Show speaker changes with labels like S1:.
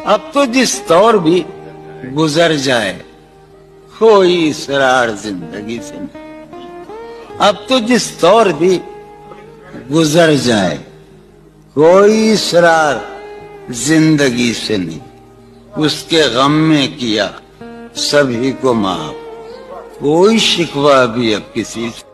S1: अब तो जिस दौर भी गुजर जाए कोई इसरार जिंदगी से नहीं। अब तो जिस दौर भी गुजर जाए कोई इसरार जिंदगी से नहीं। उसके गम में किया सभी को माफ, कोई शिकवा भी अब किसी से